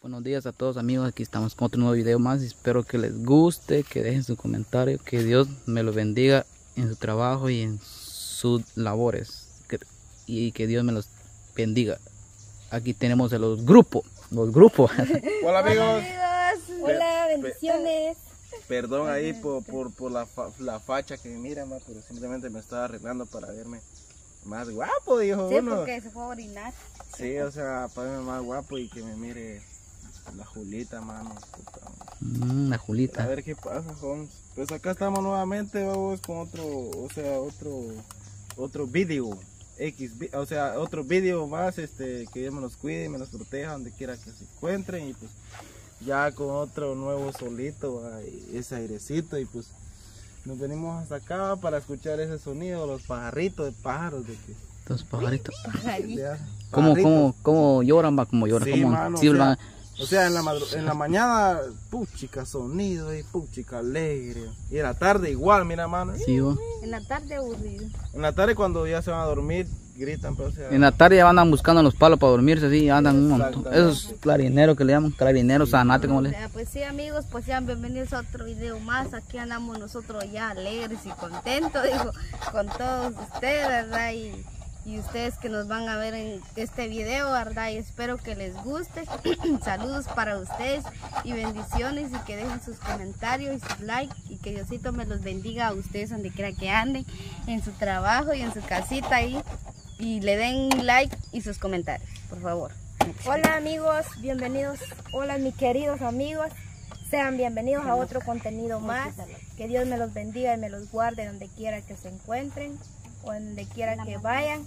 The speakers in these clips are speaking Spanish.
Buenos días a todos amigos, aquí estamos con otro nuevo video más. Espero que les guste, que dejen su comentario, que Dios me los bendiga en su trabajo y en sus labores, y que Dios me los bendiga. Aquí tenemos a los grupos. Hola amigos. Hola, bendiciones. Perdón ahí por la facha que me miran, pero simplemente me estaba arreglando para verme más guapo, dijo Sí, uno. porque se fue a orinar. Sí, o sea, para verme más guapo y que me mire la Julita, mano. La Julita. A ver qué pasa, Holmes. Pues acá estamos nuevamente, vamos con otro video. Otro video más, que Dios me los cuide y me los proteja donde quiera que se encuentren, y pues ya con otro nuevo solito, ese airecito, y pues nos venimos hasta acá para escuchar ese sonido, los pajaritos de pájaros de que Los pajaritos. pajaritos. ¿Cómo lloran? Como lloran, Sí, como mano, silban. o sea, en la mañana, puchica sonido y puchica alegre. Y en la tarde igual, mira, mano. Sí, En la tarde aburrido. En la tarde cuando ya se van a dormir, gritan, pero o sea, en la tarde ya andan buscando los palos para dormirse, así andan un montón. Exactamente. Esos clarineros que le llaman, clarineros, zanate, como le. Pues sí, amigos, pues sean bienvenidos a otro video más. Aquí andamos nosotros ya alegres y contentos, digo, con todos ustedes, ¿verdad? Y ustedes que nos van a ver en este video, ¿verdad? Y espero que les guste. Saludos para ustedes y bendiciones, y que dejen sus comentarios y sus likes, y que Diosito me los bendiga a ustedes donde quiera que anden, en su trabajo y en su casita ahí, y le den like y sus comentarios, por favor. Hola amigos, bienvenidos. Hola mis queridos amigos, sean bienvenidos a otro contenido más. Que Dios me los bendiga y me los guarde donde quiera que se encuentren o donde quiera que vayan,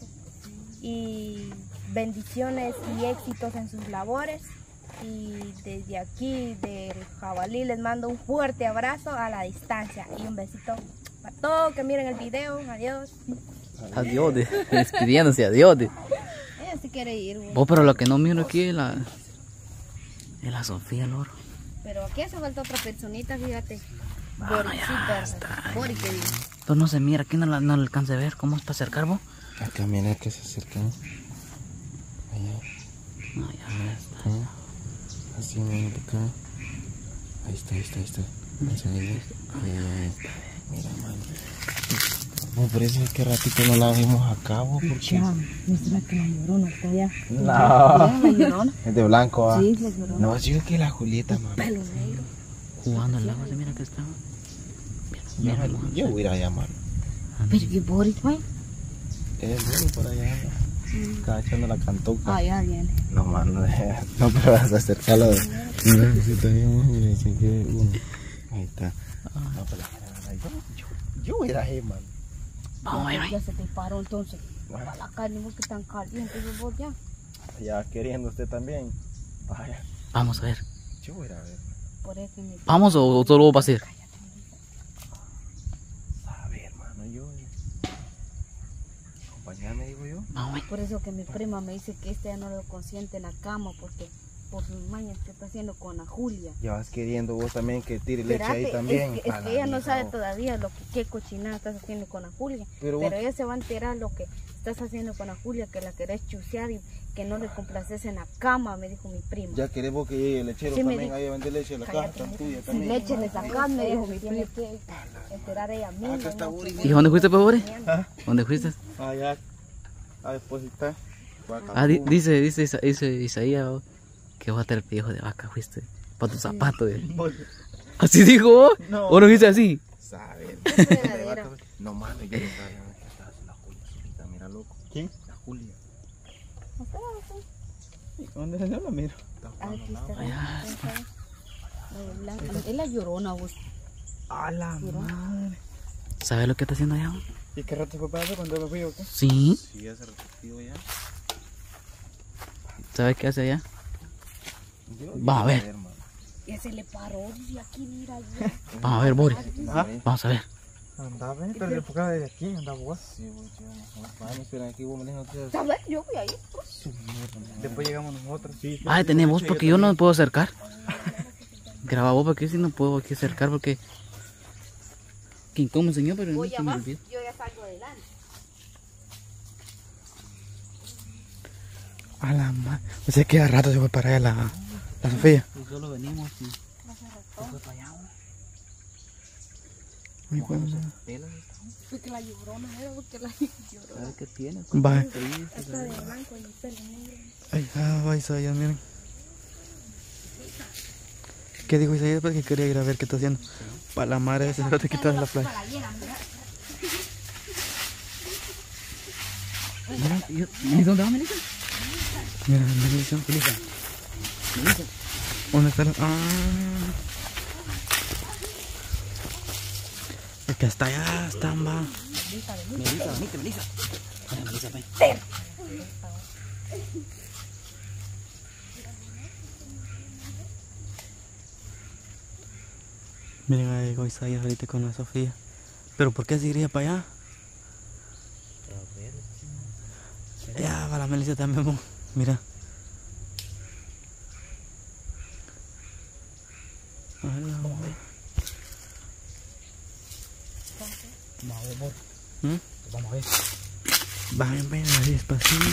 y bendiciones y éxitos en sus labores. Y desde aquí del Jabalí les mando un fuerte abrazo a la distancia y un besito para todos que miren el video. Adiós. Adiós, despidiéndose, adiós. Ella sí quiere ir, güey. Pero lo que no miro aquí es la Sofía Loro. Pero aquí hace falta otra personita, fíjate. Ya está. Bori, que dice. Entonces no se mira, aquí no la alcance a ver. ¿Cómo es para acercar vos? acá mira que se acercan. Allá. No, ya está. Así, mira acá. Ahí está. Ahí. Mira, mano. No, por eso es que ratito no la vimos a cabo, porque... ¿No será que la Llorona está allá? No, ¿La Llorona? es de blanco, ¿va? Sí, la Llorona. No, yo creo que la Julieta, mamá. Pelo negro. Jugando al agua, se mira que está. Mira, Yo voy a ir allá, mano. Pero qué Boris, güey. Es bueno por allá. Estaba echando la cantuca. Ah, ya viene. No, mano, no, pero vas a acercarlo. Mira, que sí está bien, mira, sí que uno. Ahí está. No, pero yo voy a ir ahí, mano. Vamos, Ya se te paró entonces. Para la carne, vos que tan caliente, vos ya. Ya queriendo usted también. Vaya, vamos a ver. yo voy a ir a ver. Por eso que me... ¿Vamos o solo va a ser? A ver, hermano, yo. Acompañame, digo yo. Vamos, Por eso que mi prima me dice que este ya no lo consiente en la cama, porque por sus mañas que está haciendo con la Julia. Ya vas queriendo vos también que tire leche ahí Espérate, también. es A la que ella no mija, sabe vos. todavía qué cochinada estás haciendo con la Julia. Pero Pero vos- ella se va a enterar lo que estás haciendo con la Julia, que la querés chusear y que no le complaces en la cama, me dijo mi prima. Ya queremos que llegue el lechero Sí, me también dijo. ahí a vender leche de la caja, Cállate, tan tuya si también. leche le sacas, me dijo mi prima. Tiene que enterar ella misma. Acá está ¿no? Buri, ¿y dónde fuiste, pobre? ¿Ah? ¿Dónde fuiste? Allá. A depositar. Dice Isaías que va a tener pellejo de vaca, fuiste. Para tus zapatos. Así dijo. No. ¿O no dice así? Sabe. fregadera. No mames, yo no sabía que estaba haciendo la Julia solita, mira loco. ¿Quién? La Julia. ¿Dónde se la miro? Aquí está. Allá La blanca. Es la Llorona, vos. A la madre. ¿Sabes lo que está haciendo allá? ¿Y qué rato fue para eso cuando me fui o qué? Sí. Sí, ya se repetió ya. ¿Sabes qué hace allá? Vamos a ver. hermano. Ya se le paró, dice aquí, mira. Vamos a ver, Boris. ¿Ah? Vamos a ver. Andaba, pero le enfocaba desde aquí, andaba vos. Sí, vos, vamos a esperar aquí, vos me dejas ustedes. ¿Sabes? Yo voy ahí. Después llegamos nosotros. Sí. Ay, tenemos porque yo no me puedo acercar. Graba vos porque si no puedo aquí acercar porque... ¿Quién cómo enseñó? Pero no Voy se a me más, olvidó. yo ya salgo adelante. A la madre. O sea que a rato se fue para allá La Sofía. Y solo venimos y se fue para allá. Fue que la llorona era porque la llorona. ¿Sabes qué tiene? Va. Está de blanco y el pelo negro. Ay, Isaías, miren. ¿Qué dijo Isaías? Porque quería ir a ver qué está haciendo. Para la madre de ese no te quitas la playa. ¿Y dónde va Melissa? Mira, Melissa. ¿Dónde está la...? Es que hasta allá están, va. Melissa, venite, Melissa. Melissa, ven. Miren, ahí llegó Isaías ahorita con la Sofía. ¿Pero por qué se iría para allá? Ya, va la Melissa también, mo. Mira. Ay, Vamos a ver, amor. Vamos a ver. Ven, así despacito.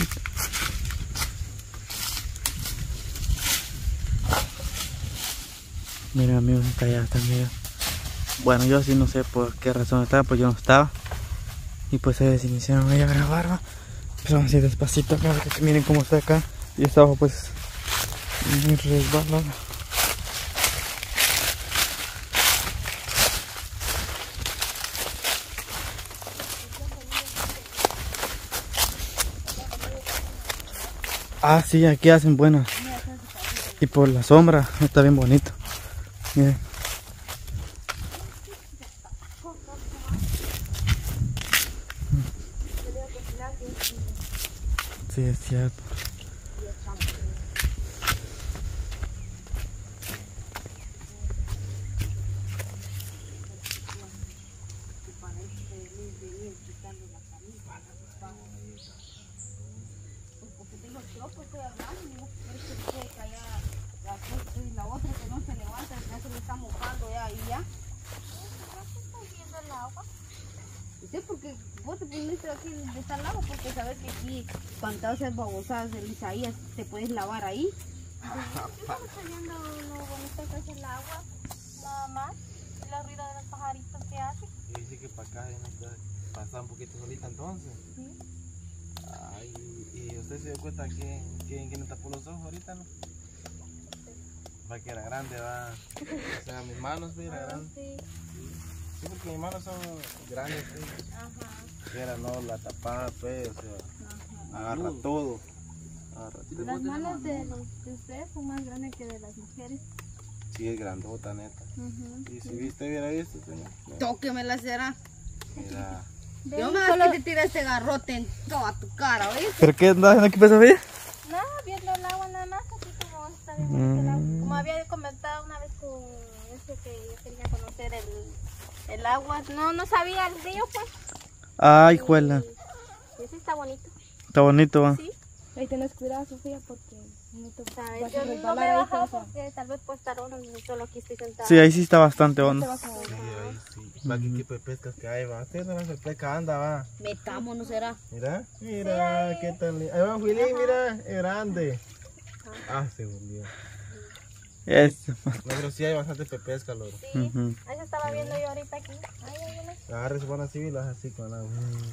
Mira, amigos, está allá, está mira. Bueno, yo sí no sé por qué razón estaba, pues yo no estaba. Y pues se iniciaron ahí a grabar, ¿va? Pero así despacito acá, que miren cómo está acá. Y está abajo pues muy resbalado. Ah, sí, aquí hacen buenas. Y por la sombra está bien bonito. Miren. Sí, es cierto. La otra que no se levanta, ya se le está mojando ya y ya. ¿Estás viendo el agua? Sí, porque vos te pusiste aquí de este lado porque sabes que aquí cuando te haces babosadas el Isaías te puedes lavar ahí. Estamos viendo lo bonito que es el agua, nada más. La ruido de los pajaritos que hace. Y dice que para acá pasa un poquito solita entonces. Sí. Ay, ¿y usted se dio cuenta quién tapó los ojos ahorita, no? Va que era grande, va. O sea, mis manos, mira, grandes. Sí. Sí, porque mis manos son grandes, sí. Ajá. Quiera, no, la tapada, pues, o sea, agarra todo. Agarra todo. Las manos de ustedes son más grandes que de las mujeres. Sí, es grandota, neta. Y si viste, hubiera visto, señor. Tóquemela será. Mira. Yo me voy a que te tire este garrote en toda tu cara, ¿oíste? ¿Pero qué andas haciendo aquí, pues, Sofía? No, viendo el agua nada más, así como está bien bonito el agua. Como había comentado una vez con eso que yo quería conocer el agua. No sabía el río, pues. Ay, juela. Y sí está bonito. Está bonito, va. Sí. Ahí tenés cuidado, Sofía, porque no te ¿Sabes? vas a Yo no resbalar me he ahí, bajado te vas a- porque tal vez puedo estar hondo, solo aquí estoy sentada. Sí, ahí sí está bastante hondo. te vas a- Sí, ahí sí. Va, qué tipo de pescas que hay, va. Usted no va a hacer pesca, anda, va. Metámonos será. Mira, qué tan lindo. Ahí va Juilín, mira, es grande. Ah, se volvió. No, pero sí hay bastante pesca, loco. Sí, ahí se estaba viendo yo ahorita aquí. Ahí viene. Agarre su buena así y las así con la...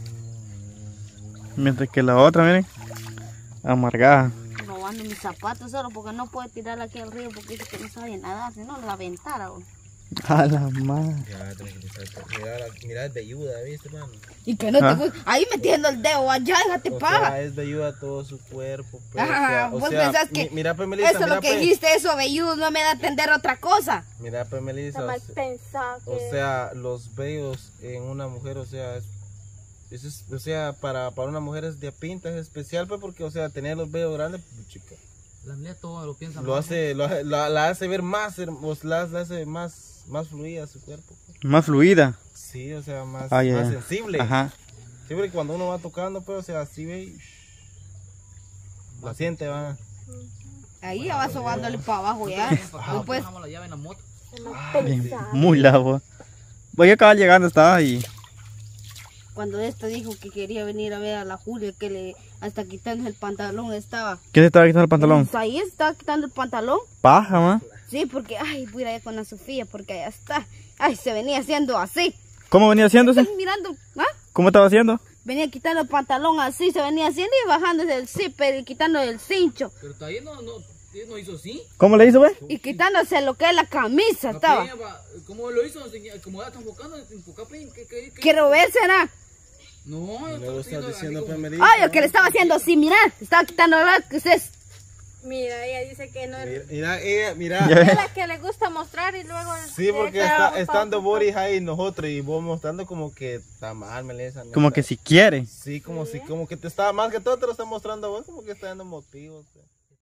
Mientras que la otra, miren, amargada. Robando mis zapatos solo porque no puede tirar aquí al río porque dice que no sabe nadar, si no la aventara. ¿O? A la madre. Ya, tranquilízate. Mira, es velluda, ¿viste, mano? Y que no te gusta. Ahí metiendo el dedo allá, déjate O paga. sea, es velluda todo su cuerpo. Pues, Ajá, vos pensás que mira, pues, Melissa, eso es mira, lo que pues. dijiste, eso velludo no me da a entender otra cosa. Mira, pues, Melissa, Está mal pensado que... o sea, los vellos en una mujer, o sea, o sea, para una mujer es de pinta, es especial, pues, porque, o sea, tener los vellos grandes, pues, chica, La mía todo lo piensa lo más, hace, la hace ver más hermosa, la hace más fluida su cuerpo. Más fluida. Sí, o sea, más ya. sensible. Ajá. Siempre que cuando uno va tocando, pues, o sea, así ve y la siente, va. Ahí ya va sobándole para abajo ya. Después, dejamos la llave en la moto. Bien, muy largo. Voy a acabar llegando, estaba y cuando esta dijo que quería venir a ver a la Julia, que le hasta quitándose el pantalón estaba. ¿Quién se estaba quitando el pantalón? Pues ahí estaba quitando el pantalón. Paja, ma. Sí, porque, ay, voy a ir allá con la Sofía, porque allá está. Ay, se venía haciendo así. ¿Cómo venía haciéndose? Estoy mirando, ¿ah? ¿Cómo estaba haciendo? Venía quitando el pantalón así, se venía haciendo y bajándose el zipper y quitando el cincho. Pero todavía no hizo así. ¿Cómo le hizo, ve? Y quitándose lo que es la camisa, estaba. ¿Cómo lo hizo? Como ya está enfocando, enfocar, Quiero ver, será. No, yo Luego estás diciendo, pues, me Ay, lo que le estaba haciendo así, mira, estaba quitando la que ustedes. Mira, ella dice que no es Mira. la que le gusta mostrar y luego... Sí, porque estando Boris ahí nosotros y vos mostrando como que está mal, Melissa. Como que si quiere. Sí, como que te está mal que todo te lo está mostrando a vos, como que está dando motivos. Pues.